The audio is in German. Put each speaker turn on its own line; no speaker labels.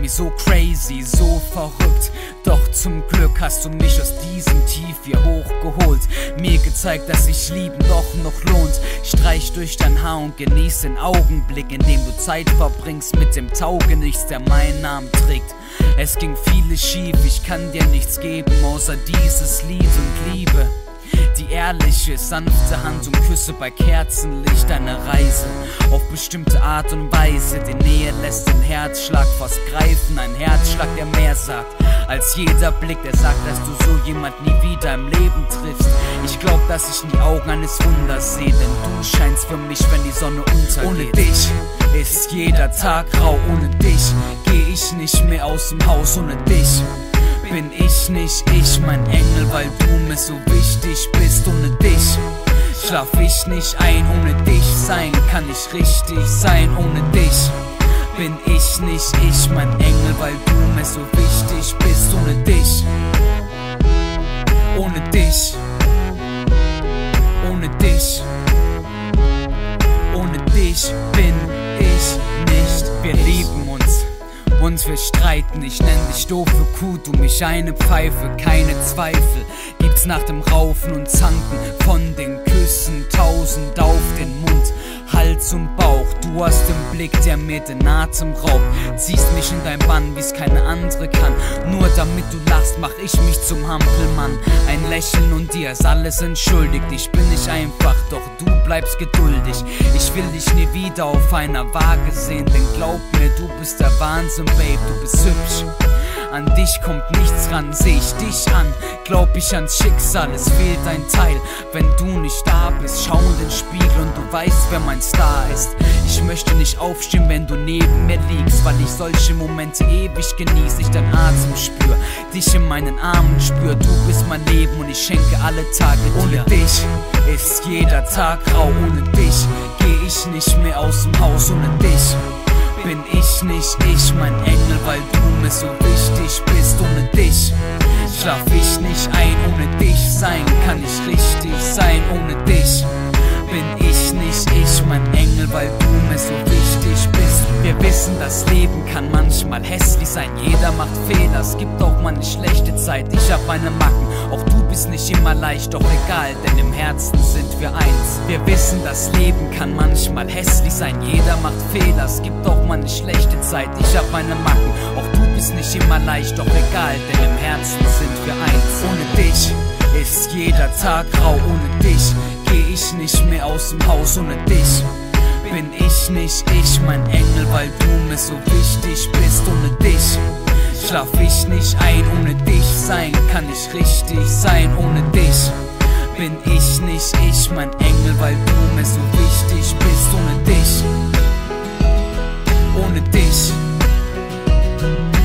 mir so crazy, so verrückt. Doch zum Glück hast du mich aus diesem Tief hier hochgeholt. Mir gezeigt, dass sich Lieben doch noch lohnt. Streich durch dein Haar und genieß den Augenblick, in dem du Zeit verbringst mit dem Taugenichts, der meinen Namen trägt. Es ging vieles schief, ich kann dir nichts geben, außer dieses Lied und Liebe. Die ehrliche, sanfte Hand und Küsse bei Kerzenlicht, eine Reise auf bestimmte Art und Weise. Die Nähe lässt den Herzschlag fast greifen, ein Herzschlag, der mehr sagt als jeder Blick, der sagt, dass du so jemand nie wieder im Leben triffst. Ich glaub, dass ich in die Augen eines Wunders sehe, denn du scheinst für mich, wenn die Sonne untergeht. Ohne dich ist jeder Tag grau, ohne dich geh ich nicht mehr aus dem Haus, ohne dich bin ich nicht ich, mein Engel, weil du mir so wichtig bist. Ohne dich schlaf ich nicht ein, ohne dich sein kann ich richtig sein. Ohne dich bin ich nicht ich, mein Engel, weil du mir so wichtig bist. Ohne dich, ohne dich, ohne dich, ohne dich bin ich nicht. Wir lieben uns und wir streiten, ich nenn dich doofe Kuh, du mich eine Pfeife, keine Zweifel gibt's nach dem Raufen und Zanken von den Küssen, 1000 auf den Mund, Hals und Bauch. Du hast den Blick, der mir den Atem raubt, ziehst mich in dein Bann, wie's keine andere kann. Nur damit du lachst, mach ich mich zum Hampelmann. Ein Lächeln und dir ist alles entschuldigt. Ich bin nicht einfach, doch du bleibst geduldig. Ich will dich nie wieder auf einer Waage sehen, denn glaub mir, du bist der Wahnsinn, Babe, du bist hübsch. An dich kommt nichts ran, seh ich dich an, glaub ich ans Schicksal, es fehlt ein Teil. Wenn du nicht da bist, schau in den Spiegel und du weißt, wer mein Star ist. Ich möchte nicht aufstehen, wenn du neben mir liegst, weil ich solche Momente ewig genieße. Ich deinen Atem spür, dich in meinen Armen spür. Du bist mein Leben und ich schenke alle Tage dir. Ohne dich ist jeder Tag grau, ohne dich geh ich nicht mehr aus dem Haus. Ohne dich bin ich nicht ich, mein Engel, weil du mir so wichtig bist. Ohne dich schlaf ich nicht ein, ohne dich sein kann ich richtig sein. Ohne dich bin ich nicht ich, mein Engel, weil du mir so wichtig bist. Wir wissen, das Leben kann manchmal hässlich sein, jeder macht Fehler, es gibt auch mal eine schlechte Zeit. Ich hab meine Macken, auch du bist nicht immer leicht, doch egal, denn im Herzen sind wir eins. Wir wissen, das Leben kann manchmal hässlich sein, jeder macht Fehler, es gibt auch mal eine schlechte Zeit. Ich hab meine Macken, auch du bist nicht immer leicht, doch egal, denn im Herzen sind wir eins. Ohne dich ist jeder Tag grau, ohne dich geh ich nicht mehr aus dem Haus. Ohne dich bin ich nicht ich, mein Engel, weil du mir so wichtig bist. Ohne dich schlaf ich nicht ein, ohne dich sein kann ich richtig sein. Ohne dich bin ich nicht ich, mein Engel, weil du mir so wichtig bist. Ohne dich, ohne dich.